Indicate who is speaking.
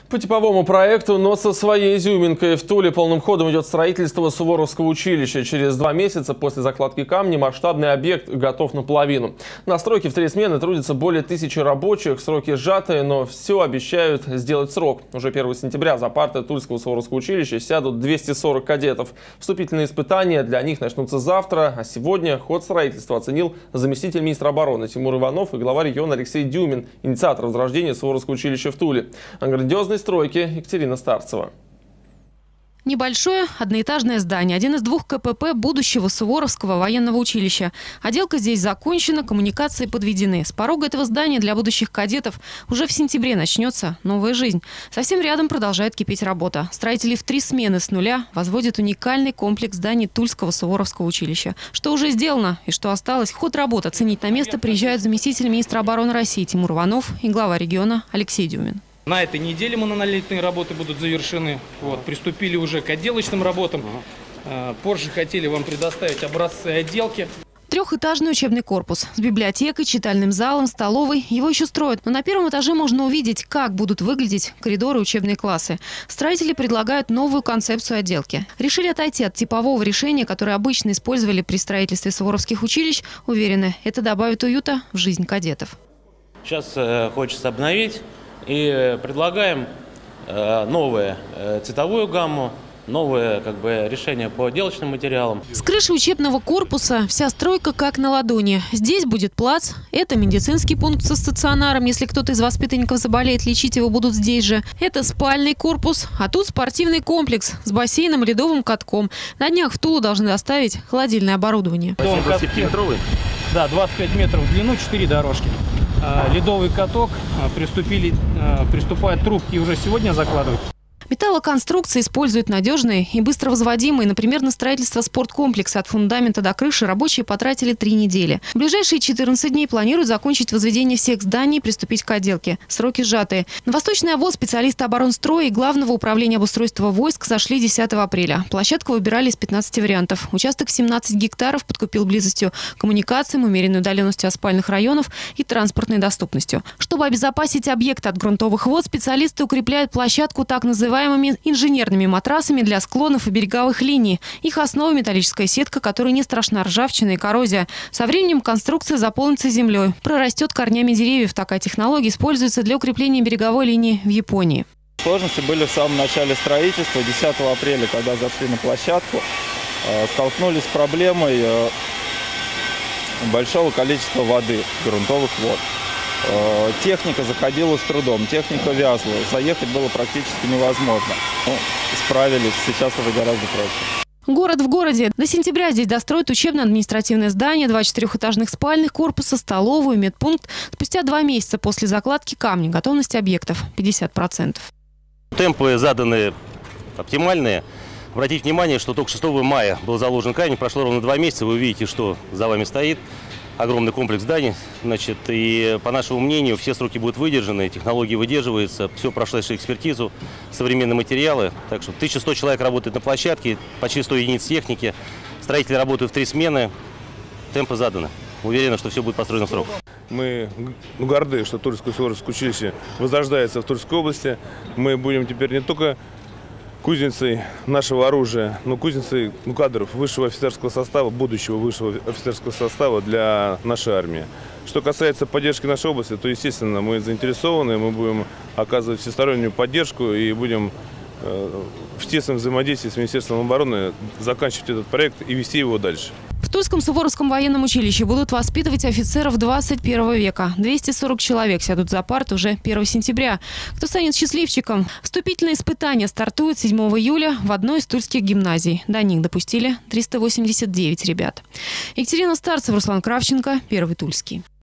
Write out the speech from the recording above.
Speaker 1: По типовому проекту, но со своей изюминкой, в Туле полным ходом идет строительство Суворовского училища. Через 2 месяца после закладки камня масштабный объект готов наполовину. На стройке в 3 смены трудится более 1000 рабочих. Сроки сжатые, но все обещают сделать срок. Уже 1 сентября за парты Тульского Суворовского училища сядут 240 кадетов. Вступительные испытания для них начнутся завтра. А сегодня ход строительства оценил заместитель министра обороны Тимур Иванов и глава региона Алексей Дюмин, инициатор возрождения Суворовского училища в Туле. О грандиозной стройке Екатерина Старцева.
Speaker 2: Небольшое одноэтажное здание. Один из 2 КПП будущего Суворовского военного училища. Отделка здесь закончена, коммуникации подведены. С порога этого здания для будущих кадетов уже в сентябре начнется новая жизнь. Совсем рядом продолжает кипеть работа. Строители в 3 смены с нуля возводят уникальный комплекс зданий Тульского Суворовского училища. Что уже сделано и что осталось, ход работ оценить на место приезжают заместитель министра обороны России Тимур Иванов и глава региона Алексей Дюмин.
Speaker 3: На этой неделе монолитные работы будут завершены. Приступили уже к отделочным работам. Позже хотели вам предоставить образцы отделки.
Speaker 2: 3-этажный учебный корпус с библиотекой, читальным залом, столовой. Его еще строят. Но на 1-м этаже можно увидеть, как будут выглядеть коридоры и учебные классы. Строители предлагают новую концепцию отделки. Решили отойти от типового решения, которое обычно использовали при строительстве суворовских училищ. Уверены, это добавит уюта в жизнь кадетов.
Speaker 4: Сейчас хочется обновить. И предлагаем новую цветовую гамму, новое решение по отделочным материалам.
Speaker 2: С крыши учебного корпуса вся стройка как на ладони. Здесь будет плац, это медицинский пункт со стационаром. Если кто-то из воспитанников заболеет, лечить его будут здесь же. Это спальный корпус, а тут спортивный комплекс с бассейном и ледовым катком. На днях в Тулу должны доставить холодильное оборудование.
Speaker 3: Дом 25-метровый? Да, 25 метров в длину, 4 дорожки. Ледовый каток, приступают трубки уже сегодня закладывать.
Speaker 2: Металлоконструкции используют надежные и быстро возводимые. Например, на строительство спорткомплекса от фундамента до крыши рабочие потратили 3 недели. В ближайшие 14 дней планируют закончить возведение всех зданий и приступить к отделке. Сроки сжатые. На Восточный ОВОС специалисты оборонстроя и Главного управления обустройства войск сошли 10 апреля. Площадку выбирали из 15 вариантов. Участок в 17 гектаров подкупил близостью к коммуникациям, умеренной удаленностью от спальных районов и транспортной доступностью. Чтобы обезопасить объект от грунтовых вод, специалисты укрепляют площадку так называемыми инженерными матрасами для склонов и береговых линий. Их основа – металлическая сетка, которой не страшна ржавчина и коррозия. Со временем конструкция заполнится землей, прорастет корнями деревьев. Такая технология используется для укрепления береговой линии в Японии.
Speaker 5: Сложности были в самом начале строительства. 10 апреля, когда зашли на площадку, столкнулись с проблемой большого количества воды, грунтовых вод. Техника заходила с трудом, техника вязла, заехать было практически невозможно. Справились, сейчас уже гораздо проще.
Speaker 2: Город в городе. До сентября здесь достроят учебно-административное здание, 2 4-этажных спальных корпуса, столовую, медпункт. Спустя 2 месяца после закладки камня готовность объектов 50%.
Speaker 6: Темпы заданы оптимальные. Обратите внимание, что только 6 мая был заложен камень, прошло ровно 2 месяца. Вы увидите, что за вами стоит. Огромный комплекс зданий, и по нашему мнению все сроки будут выдержаны, технологии выдерживаются, все прошло экспертизу, современные материалы. Так что 1100 человек работает на площадке, почти 100 единиц техники, строители работают в 3 смены, темпы заданы. Уверены, что все будет построено в срок.
Speaker 7: Мы горды, что Тульское Суворовское училище возрождается в Тульской области. Мы будем теперь не только кузницей нашего оружия, но кузницей кадров высшего офицерского состава, будущего высшего офицерского состава для нашей армии. Что касается поддержки нашей области, то, естественно, мы заинтересованы, мы будем оказывать всестороннюю поддержку и будем в тесном взаимодействии с Министерством обороны заканчивать этот проект и вести его дальше.
Speaker 2: В Тульском Суворовском военном училище будут воспитывать офицеров 21 века. 240 человек сядут за парты уже 1 сентября. Кто станет счастливчиком? Вступительные испытания стартуют 7 июля в одной из тульских гимназий. До них допустили 389 ребят. Екатерина Старцева, Руслан Кравченко, Первый Тульский.